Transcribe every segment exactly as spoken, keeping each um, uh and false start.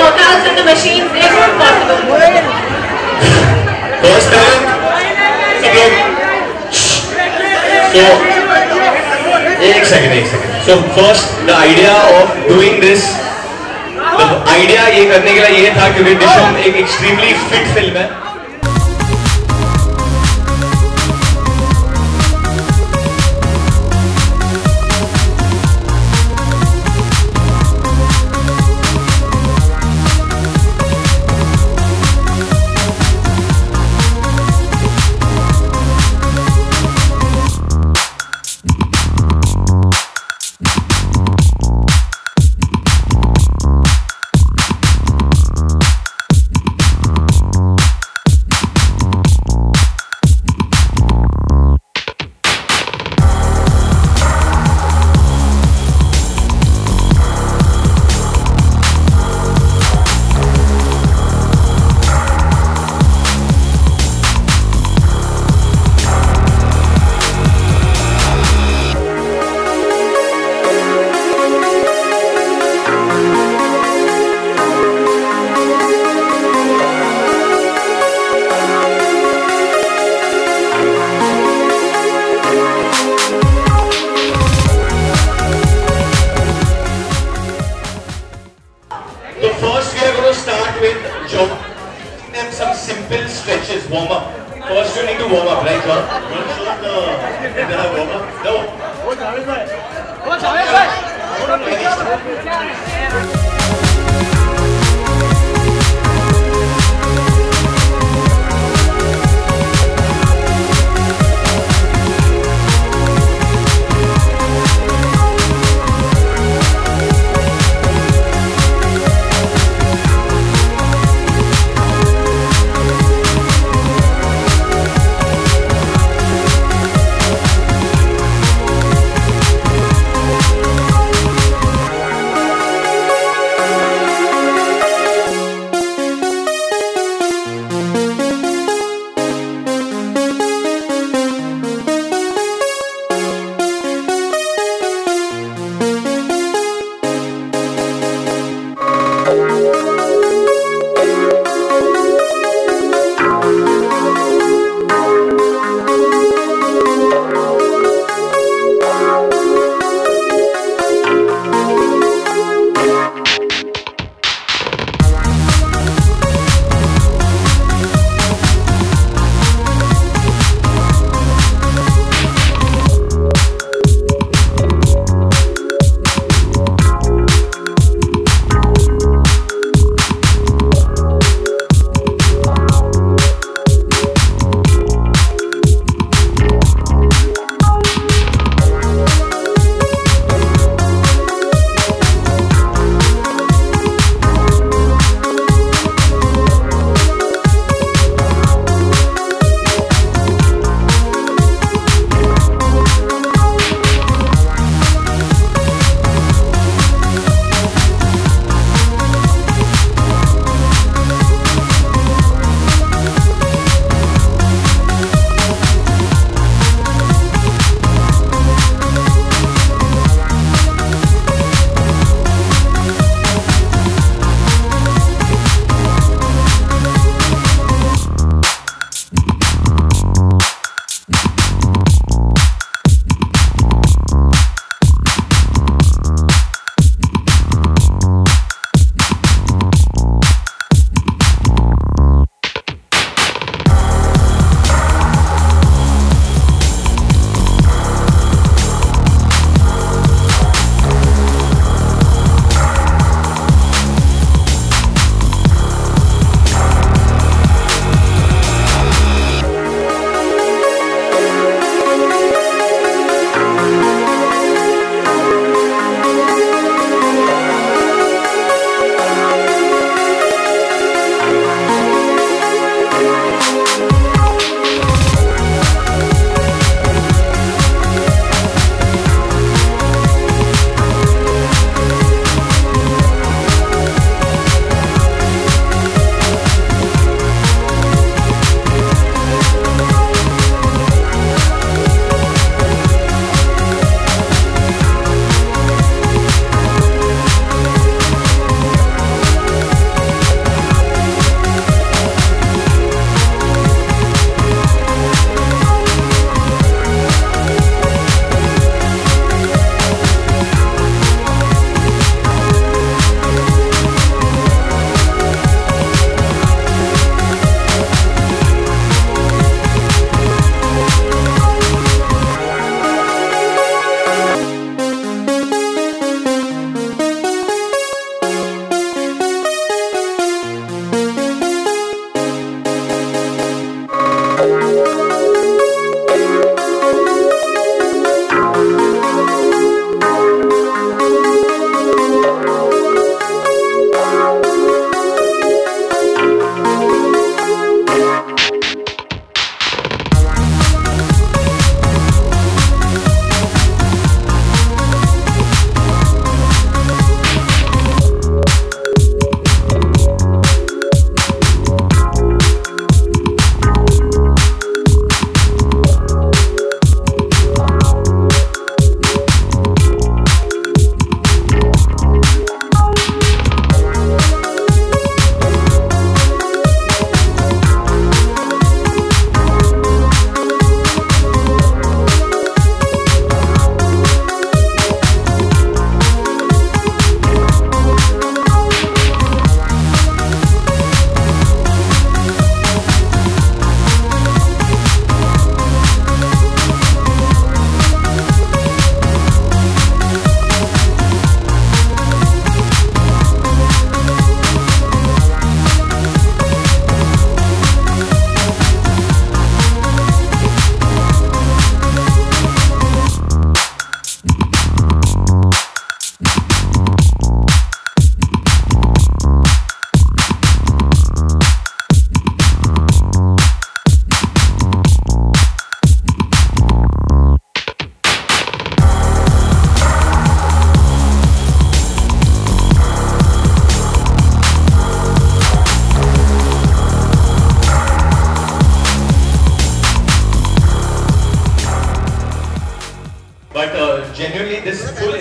workouts and the machines, they weren't possible. First time, सब लोग. So, एक second, एक second. So first, the idea of doing this, the idea ये करने के लिए ये था क्योंकि डिशम एक extremely fit film है. Some simple stretches, warm up. First you need to warm up, right, John? You want to show the entire warm up? No.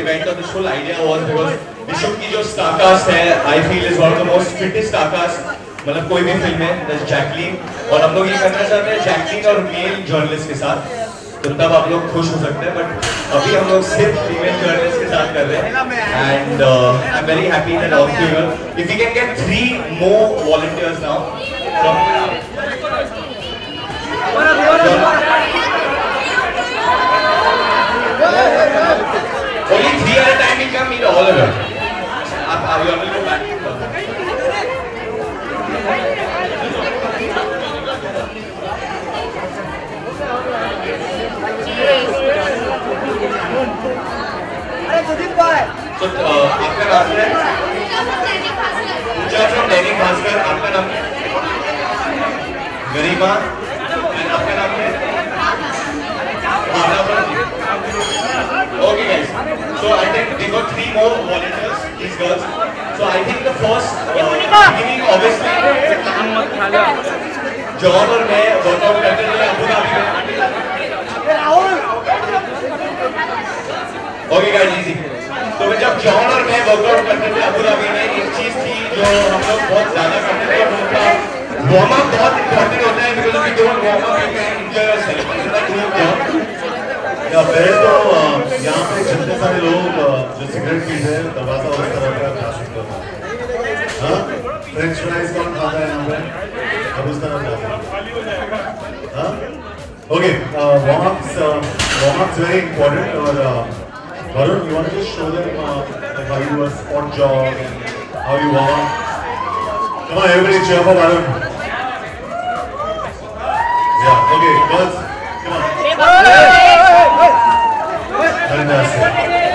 event or this whole idea was because Dishyam की जो starcast है, I feel is one of the most fittest starcast. मतलब कोई भी film है, that's Jacqueline, और हम लोग ये करना चाहते हैं Jacqueline और मेल जर्नलिस्ट के साथ, तो तब आप लोग खुश हो सकते हैं. बट अभी हम लोग सिर्फ फीमेल जर्नलिस्ट के साथ कर रहे हैं. And uh, I'm very happy that all of you here. If we can get three more volunteers now. From, only three at a time will come, meet all of them. Are, are you all will go back? So, uh, आपका नाम है? पूजा from Dainik Bhaskar. आपका नाम है? गरिमा. And आपका नाम है? Okay guys, so I think they got three more volunteers, these girls. So I think the first uh, beginning obviously John और मैं वर्कआउट करते थे अबू धाबी में. Okay guys, easy. तो जब जॉन और मैं वर्कआउट करते थे अबू धाबी में, एक चीज थी जो हम लोग बहुत ज्यादा करते थे, वो था वार्म अप. बहुत इंपॉर्टेंट होता है because we don't warm up, you can enjoy yourself. या पहले तो यहाँ पे जितने सारे लोग जो सिगरेट पीते हैं दरवाजा उस तरफ का खा सकते हो. हाँ, फ्रेंच फ्राइज कौन खाता है यहाँ पे? अब उस तरफ जाते हैं. हाँ, okay. Warm ups warm ups very important. और Varun, you want to just show them uh, like how you do a spot jog and how you warm up? Come on, everybody cheer for Varun. Yeah, okay, girls, come on. Fantastic.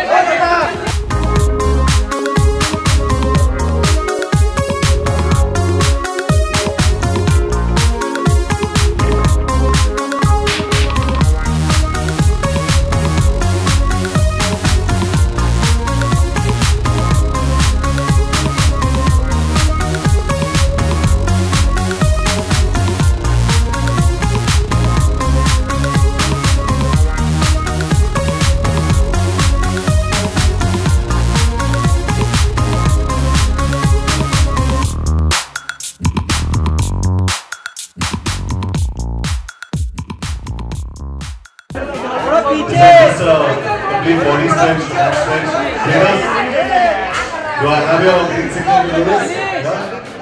Just uh, complete body stretch, hand stretch. Degas, do I have your green signal to do this? Yeah?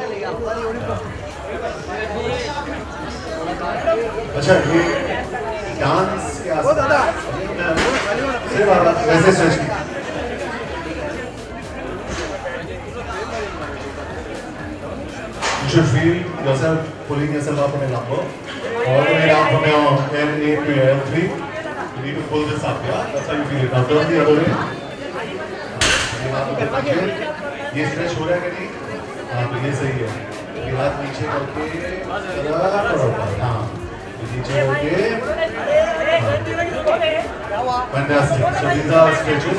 अच्छा, ये dance के आसपास सिर्फ वैसे stretch की. You should feel yourself pulling yourself up on a lumbar, all the way down from your L eight to your L three. You need to pull this up, yeah? That's how you feel it. Now turn the other way. ये stretch हो रहा है कि नहीं? हाँ, तो ये सही है. ये हाथ नीचे करके हाँ, नीचे करके fantastic. So these are stretches.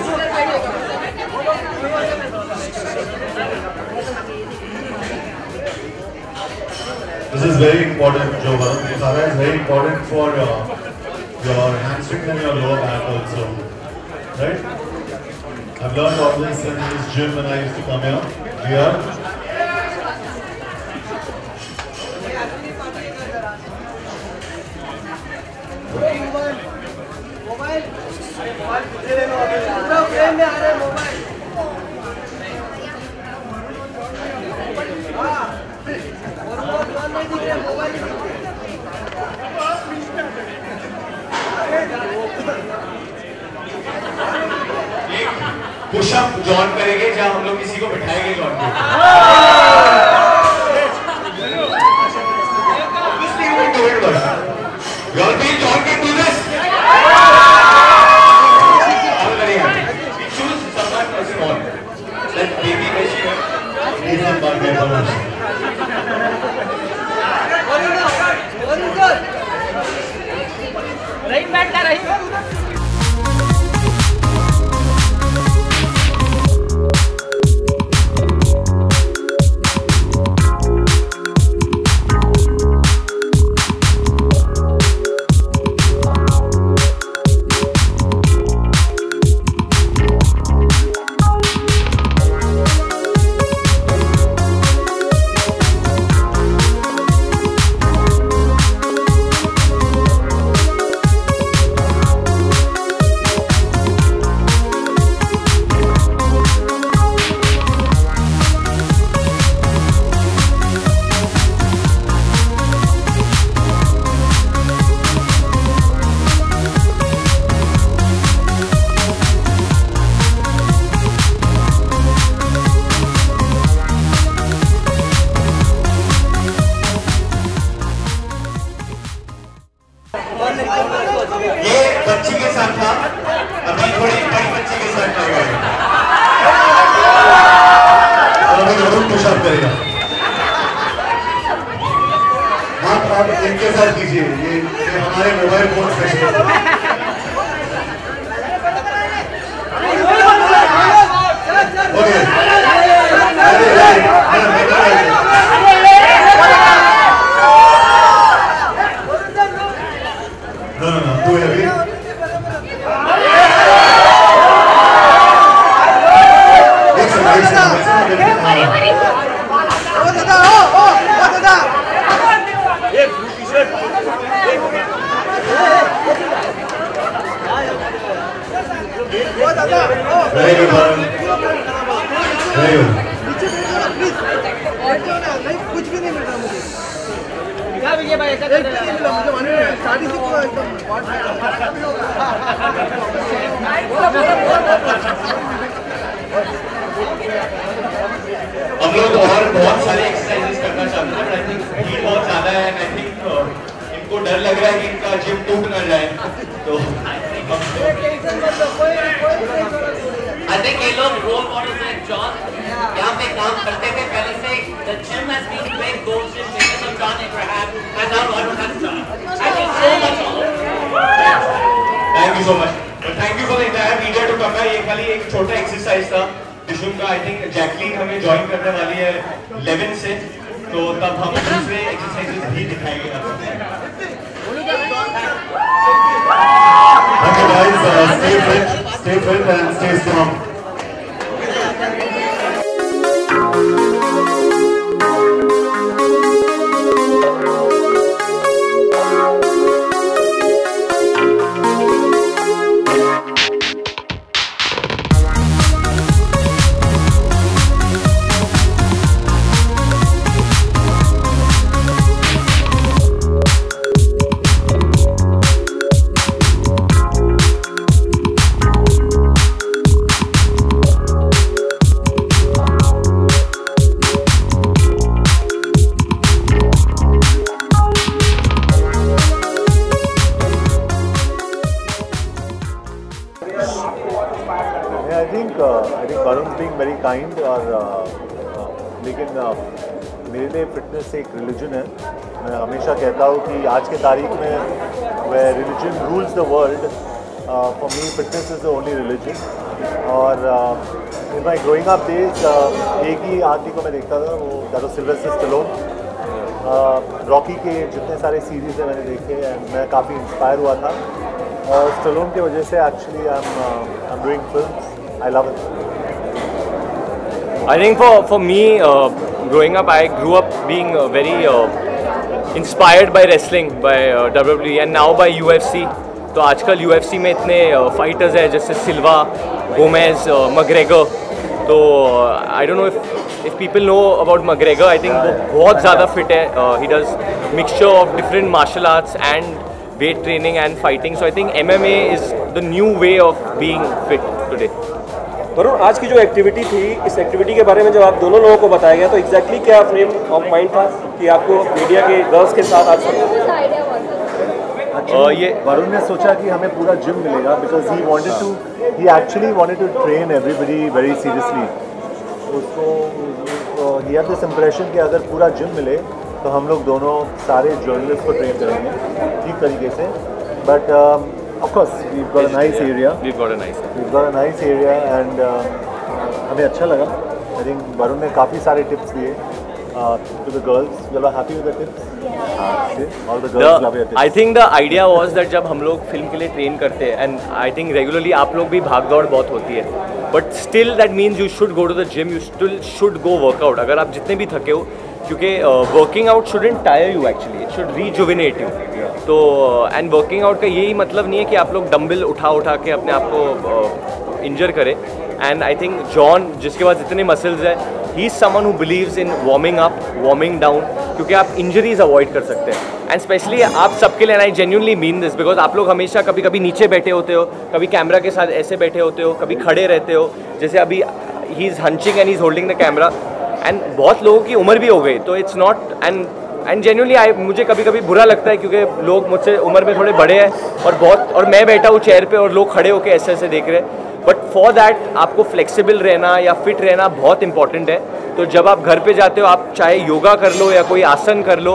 This is very important, Joe. This is very important for uh, your hamstrings and your lower back also, right? I've learned all this in this gym when I used to come here. Here. Pushup John करेंगे जहाँ हम लोग किसी को बिठाएंगे John को. Obviously you will do it, but you all feel John can do this? I'm very happy. We choose someone small. Like baby Meshi. He's a bug there, Babush. Right back there, right? आप आप इनके साथ कीजिए, ये ये हमारे mobile phone specialist okay अरे अरे No, no, no, too heavy. एक सेकंड, एक सेकंड, एक सेकंड। ओ दादा, ओ ओ ओ दादा। एक टी-शर्ट, ओ दादा, ओ। Very good, Varun. Very good. नीचे बैठो ना, प्लीज। बैठो ना, नहीं कुछ भी नहीं मिल रहा मुझे। क्या विजय भाई ऐसा कर रहे हैं? मुझे मालूम है, स्टार्टिंग से पूरा एकदम हम लोग और बहुत सारे एक्सरसाइजेस करना चाहते हैं, बट आई थिंक भीड़ बहुत ज्यादा है एंड आई थिंक इनको डर लग रहा है कि इनका जिम टूट ना जाए, तो I think ये लोग role models हैं जॉन यहाँ पे काम करते थे पहले से. The gym has been a big goal since because of John Abraham and now Varun has done. I think so much all. Thank you so much, thank you for the entire media to come. ये खाली एक छोटा exercise था दिशुम का. I think Jacqueline हमें join करने वाली है इलेवन से, तो तब हम दूसरे एक्सरसाइजेस भी दिखाएंगे आपको. Okay guys, uh, stay fit, stay fit and stay strong. I think uh, I think Varun's being very kind और uh, uh, लेकिन uh, मेरे लिए फिटनेस एक रिलीजन है. मैं हमेशा कहता हूँ कि आज के तारीख में where religion rules the world, uh, for me fitness is the only religion. और uh, in my growing up days uh, एक ही आदमी को मैं देखता था, वो that was Sylvester Stallone. Rocky uh, के जितने सारे सीरीज़ हैं मैंने देखे एंड मैं काफ़ी इंस्पायर हुआ था. और स्टलोन की वजह से actually I am I am doing films. I love it. I think for for me, uh, growing up, I grew up being uh, very uh, inspired by wrestling, by uh, W W E, and now by U F C. तो आजकल U F C में इतने fighters हैं जैसे सिल्वा, Gomez, McGregor. तो I don't know if if people know about McGregor. I think वो बहुत ज़्यादा फिट है. He does mixture of different martial arts and weight training and fighting. So I think M M A is the new way of being fit today. Varun, आज की जो activity थी, इस activity के बारे में जब आप दोनों लोगों को बताया गया तो एग्जैक्टली क्या फ्रेम ऑफ माइंड था कि आपको मीडिया के गर्ल्स के साथ आज uh, ये वरुण ने सोचा कि हमें पूरा जिम मिलेगा because he wanted to he actually wanted to train everybody very seriously. उसको ही हैड दिस इंप्रेशन कि अगर पूरा जिम मिले तो हम लोग दोनों सारे जर्नलिस्ट को ट्रेन करेंगे ठीक तरीके से. But of course we got a nice area we got a nice we got a nice area and हमें अच्छा लगा. आई थिंक वरुण ने काफ़ी सारे टिप्स दिए to the girls. You are happy with the tips? All the girls love your tips. I think the idea was that जब हम लोग फिल्म के लिए ट्रेन करते हैं एंड आई थिंक रेगुलरली आप लोग भी भाग दौड़ बहुत होती है, but still that means you should go to the gym, you still should go workout. अगर आप जितने भी थके हो, क्योंकि working out shouldn't tire you, actually it should rejuvenate you. तो एंड वर्किंग आउट का यही मतलब नहीं है कि आप लोग डंबल उठा उठा के अपने आप को इंजर करें. एंड आई थिंक जॉन, जिसके पास इतने मसल्स है, he is someone who believes in warming up, warming down, क्योंकि आप इंजरीज अवॉइड कर सकते हैं. एंड स्पेशली आप सबके लिए, I genuinely mean this, because आप लोग हमेशा कभी कभी नीचे बैठे होते हो, कभी कैमरा के साथ ऐसे बैठे होते हो, कभी खड़े रहते हो. जैसे अभी he is hunching and he is holding the camera. And बहुत लोगों की उम्र भी हो गई, तो it's not and and genuinely I मुझे कभी कभी बुरा लगता है क्योंकि लोग मुझसे उम्र में थोड़े बड़े हैं और बहुत और मैं बैठा हूँ चेयर पे और लोग खड़े होकर ऐसे ऐसे देख रहे हैं. बट फॉर दैट आपको फ्लेक्सिबल रहना या फिट रहना बहुत इंपॉर्टेंट है. तो जब आप घर पे जाते हो, आप चाहे योगा कर लो या कोई आसन कर लो,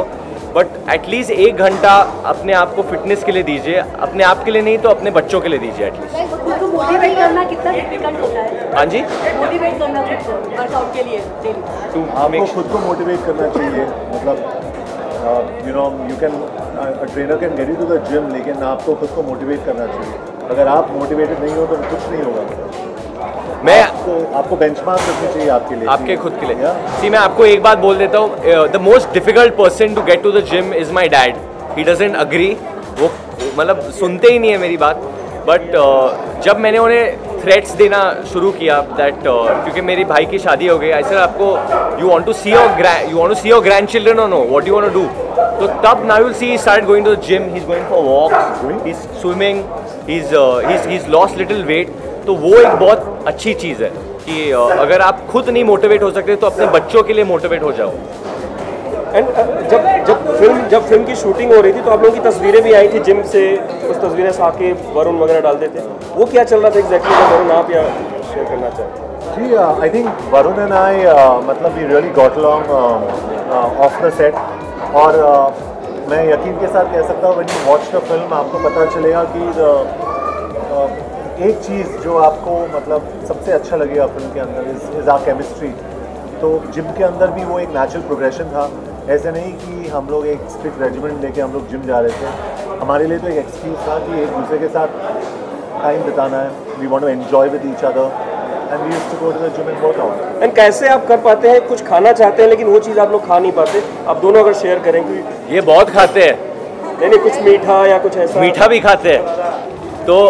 बट एटलीस्ट एक घंटा अपने आप को फिटनेस के लिए दीजिए, अपने आप के लिए नहीं तो अपने बच्चों के लिए दीजिए एटलीस्ट। खुद को मोटिवेट करना कितना डिफिकल्ट होता है? हाँ जी, मोटिवेट करना खुद को वर्कआउट के लिए डेली। टू आपको खुद को मोटिवेट करना चाहिए, मतलब you know you can a trainer can get you to the gym, लेकिन आपको खुद को मोटिवेट करना चाहिए। अगर आप मोटिवेटेड नहीं हो तो कुछ नहीं होगा। मैं आपको आपको बेंचमार्क रखनी चाहिए आपके लिए, आपके खुद के लिए। Yeah. सी मैं आपको एक बात बोल देता हूँ, the most difficult person to get to the gym is my dad. He doesn't agree, वो मतलब सुनते ही नहीं है मेरी बात। बट uh, जब मैंने उन्हें थ्रेट्स देना शुरू किया दैट uh, क्योंकि मेरी भाई की शादी हो गई, आई सेड आपको you want to see your you want to see your grandchildren और know what you want to do, तो तब now will see he start going to the gym, he is going for walks, he is swimming, he is he is lost little weight. तो वो एक बहुत अच्छी चीज़ है कि uh, अगर आप खुद नहीं मोटिवेट हो सकते तो अपने बच्चों के लिए मोटिवेट हो जाओ। एंड जब जब फिल्म जब फिल्म की शूटिंग हो रही थी तो आप लोगों की तस्वीरें भी आई थी जिम से, कुछ तस्वीरें साकिब वरुण वगैरह डालते थे, वो क्या चल रहा था एग्जैक्टली? तो वरुण आप या शेयर करना चाहते जी? I think Varun and I मतलब we really got along off the set, और uh, मैं यकीन के साथ कह सकता हूँ when you watch the film आपको पता चलेगा कि uh, एक चीज़ जो आपको मतलब सबसे अच्छा लगेगा फिल्म के अंदर इज इज़ आवर केमिस्ट्री। तो जिम के अंदर भी वो एक नेचुरल प्रोग्रेशन था, ऐसे नहीं कि हम लोग एक स्ट्रिक्ट रेजिमेंट लेके हम लोग जिम जा रहे थे। हमारे लिए तो एक एक्सक्यूज़ था कि एक दूसरे के साथ टाइम बिताना है, we want to enjoy with each other and we used to go to the gym and work out. And कैसे आप कर पाते हैं, कुछ खाना चाहते हैं लेकिन वो चीज़ आप लोग खा नहीं पाते, आप दोनों अगर शेयर करें कि ये बहुत खाते हैं, नहीं नहीं कुछ मीठा या कुछ ऐसा? मीठा भी खाते हैं। तो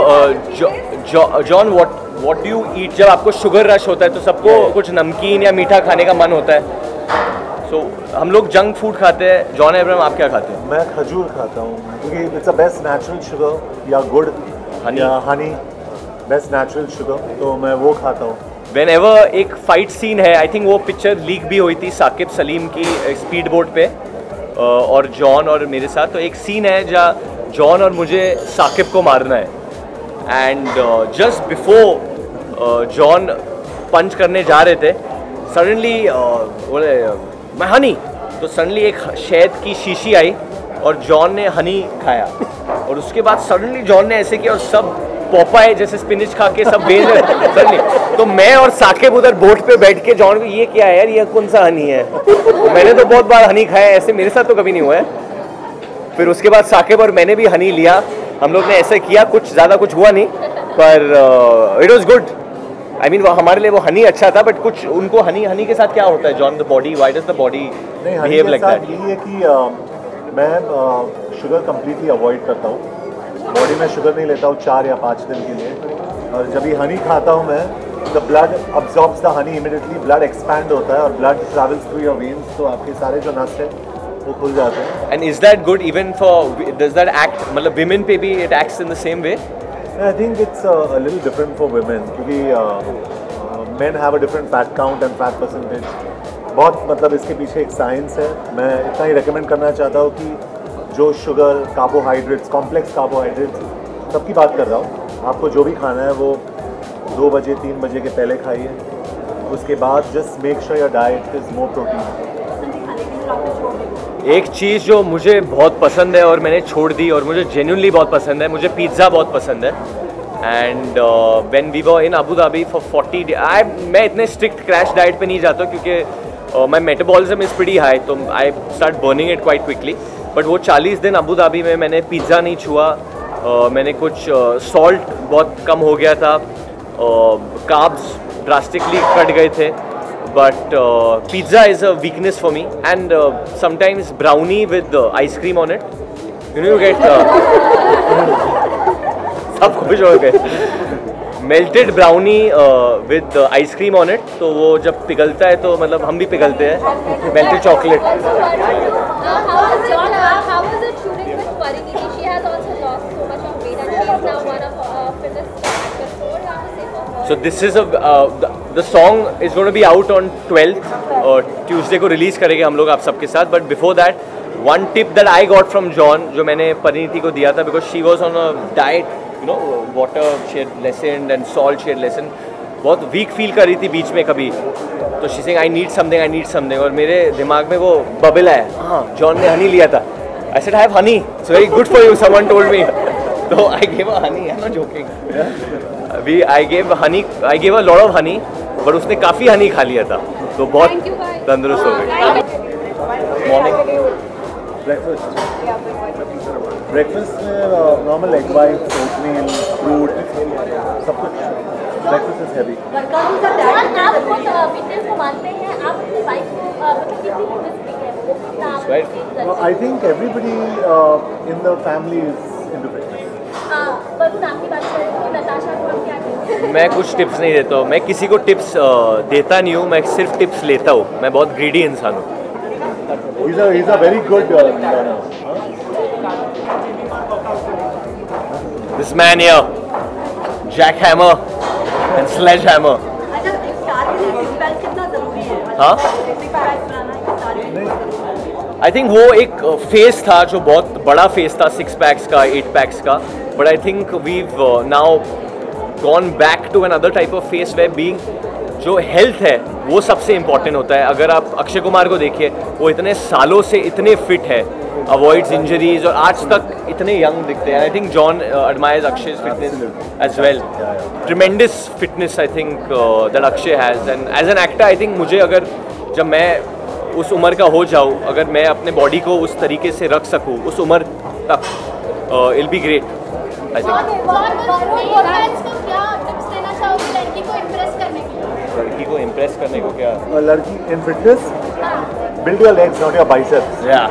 John what what do you eat? जब आपको शुगर रश होता है तो सबको कुछ नमकीन या मीठा खाने का मन होता है, सो so, हम लोग जंक फूड खाते हैं। जॉन अब्राहम आप क्या खाते हैं? मैं खजूर खाता हूँ क्योंकि it's a best natural sugar, या गुड़ या हनी, बेस्ट नेचुरल शुगर, तो मैं वो खाता हूँ। वेन एवर एक फाइट सीन है, आई थिंक वो पिक्चर लीक भी हुई थी साकिब सलीम की स्पीड बोट पे और जॉन और मेरे साथ, तो एक सीन है जहाँ जॉन और मुझे साकिब को मारना है and just before John punch करने जा रहे थे सडनली बोले मैं हनी, तो सडनली एक शहद की शीशी आई और जॉन ने हनी खाया और उसके बाद सडनली जॉन ने ऐसे किया और सब पॉपाई जैसे स्पिनिच खा के सब बेच सडनली। तो मैं और साकिब उधर बोट पे बैठ के जॉन को ये क्या है यार, ये कौन सा हनी है? तो मैंने तो बहुत बार हनी खाया, ऐसे मेरे साथ तो कभी नहीं हुआ है। फिर उसके बाद साकिब और मैंने भी हनी लिया, हम लोग ने ऐसे किया, कुछ ज़्यादा कुछ हुआ नहीं, पर it was good. I mean हमारे लिए वो हनी अच्छा था, बट कुछ उनको हनी हनी के साथ क्या होता है John, the body, why does the body behave like that? ये है कि uh, मैं शुगर कम्प्लीटली अवॉइड करता हूँ, बॉडी में शुगर नहीं लेता हूँ चार या पाँच दिन के लिए, और जब ये हनी खाता हूँ मैं, the blood absorbs the honey immediately, blood expand होता है और blood travels through your veins, तो आपके सारे जो नस है वो खुल जाते हैं। And is that good even for, does that act, मतलब विमेन पे भी it acts in the same way? I think it's a little different for women, क्योंकि men have a different fat count and fat percentage, बहुत मतलब इसके पीछे एक science है। मैं इतना ही रिकमेंड करना चाहता हूँ कि जो शुगर, कार्बोहाइड्रेट्स, कॉम्प्लेक्स कार्बोहाइड्रेट्स सबकी बात कर रहा हूँ, आपको जो भी खाना है वो दो बजे तीन बजे के पहले खाइए, उसके बाद just make sure your diet is more protein. एक चीज़ जो मुझे बहुत पसंद है और मैंने छोड़ दी और मुझे जेन्युइनली बहुत पसंद है, मुझे पिज़्ज़ा बहुत पसंद है। And when we were in Abu Dhabi for forty day, I मैं इतने स्ट्रिक्ट क्रैश डाइट पे नहीं जाता क्योंकि my metabolism is pretty high, तो I start burning it quite quickly. But वो चालीस दिन अबू धाबी में मैंने पिज़्ज़ा नहीं छुआ, uh, मैंने कुछ सॉल्ट uh, बहुत कम हो गया था, कार्ब्स ड्रास्टिकली कट गए थे, but uh, pizza is a weakness for me, and uh, sometimes brownie with uh, ice cream on it, you know, you get uh, सब खुश हो गए, melted brownie uh, with uh, ice cream on it, तो वो जब पिघलता है तो मतलब हम भी पिघलते हैं, melted chocolate. How was John? How was it shooting with Pariniti? She has also lost so much of weight, and she is now one of uh, fittest actors. So what do you have to say for her? So this is a uh, the, the song is going to be out on twelfth, uh, Tuesday को release करेंगे हम लोग आप सबके साथ. But before that, one tip that I got from John, जो मैंने परिणीति को दिया था, because she was on a diet, you know, water she had lessened and salt she had lessened. बहुत वीक फील कर रही थी बीच में कभी, तो she saying I need something, I need something, और मेरे दिमाग में वो बबल है, हाँ जॉन ने हनी लिया था, I said I have honey, so very good for you, someone told me, तो I gave a honey, I am not joking, we I gave honey, I gave a lot of honey, but उसने काफ़ी हनी खा लिया था, तो बहुत तंदुरुस्त हो गई। मॉर्निंग ब्रेकफास्ट में normal egg white, oatmeal, fruit, सब कुछ। Breakfast is heavy. आप खुद फिटनेस को मानते हैं, आप अपनी वाइफ को मतलब कितनी फिटनेस है वो? I think everybody in the family is into fitness. हां, वरुण आपकी बात करें तो नताशा को आप क्या कहते हैं? मैं कुछ टिप्स नहीं देता हूँ, मैं किसी को टिप्स देता नहीं हूँ, मैं सिर्फ टिप्स लेता हूँ, मैं बहुत ग्रीडी इंसान हूँ। He's a he's a very good uh, learner. This man here, jackhammer and sledgehammer. अच्छा, एक स्टार के लिए सिक्स पैक कितना जरूरी है? हाँ? सिक्स पैक बनाना एक स्टार के लिए। आई थिंक वो एक फेस था जो बहुत बड़ा फेस था, सिक्स पैक्स का, एट पैक्स का, but I think we've now gone back to another type of face way being, जो हेल्थ है वो सबसे इम्पॉर्टेंट होता है। अगर आप अक्षय कुमार को देखिए, वो इतने सालों से इतने फिट है, अवॉइड्स इंजरीज, और आज तक इतने यंग दिखते हैं। I think John admires Akshay's fitness as well, tremendous fitness I think that Akshay has, and as an actor I think मुझे, अगर जब मैं उस उम्र का हो जाऊँ, अगर मैं अपने बॉडी को उस तरीके से रख सकूँ उस उम्र तक, it be great I think. लड़की को इम्प्रेस करने के लिए? लड़की को इम्प्रेस करने को क्या? लड़की in fitness, build your legs not your biceps. या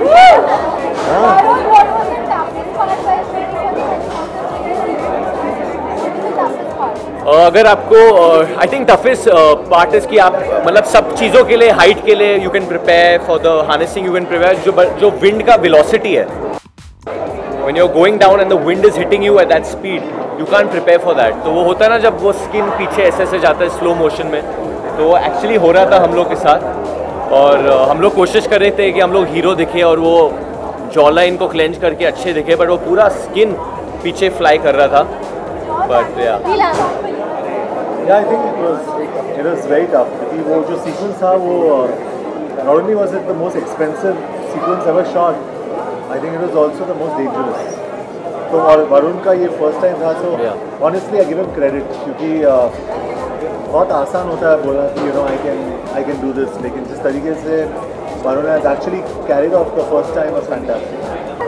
अगर आपको I think toughest part is कि आप मतलब सब चीज़ों के लिए, हाइट के लिए you can prepare for the harnessing, you can prepare जो जो विंड का वेलोसिटी है, when you are going down and the wind is hitting you at that speed, you can prepare for that. तो वो होता है ना जब वो स्किन पीछे ऐसे ऐसे जाता है स्लो मोशन में, तो वो एक्चुअली हो रहा था हम लोग के साथ, और uh, हम लोग कोशिश कर रहे थे कि हम लोग हीरो दिखे और वो जॉ लाइन को क्लेंच करके अच्छे दिखे, बट वो पूरा स्किन पीछे फ्लाई कर रहा था, बट या Yeah, I think it was it was very tough क्योंकि वो जो सीक्वेंस था वो not only was it the most expensive sequence ever shot, I think it was also the most dangerous. तो और वरुण का ये फर्स्ट टाइम था, so Yeah. honestly I give him credit क्योंकि uh, बहुत आसान होता है बोलना कि you know I can I can do this, लेकिन जिस तरीके से Varun has actually carried off the first time was fantastic.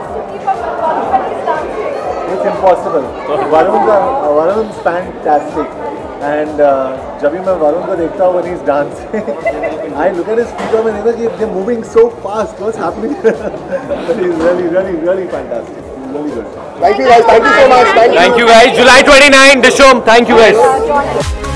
It's impossible. Varun का Varun's fantastic. And uh, जब भी मैं वरुण को देखता हूँ when he's dancing, I look at his feet and I think that they're moving so fast. What's happening? But he's really, really, really fantastic. He's really good. Thank you guys. Thank you so much. Thank you guys. July twenty-ninth, Dishom. Thank you guys.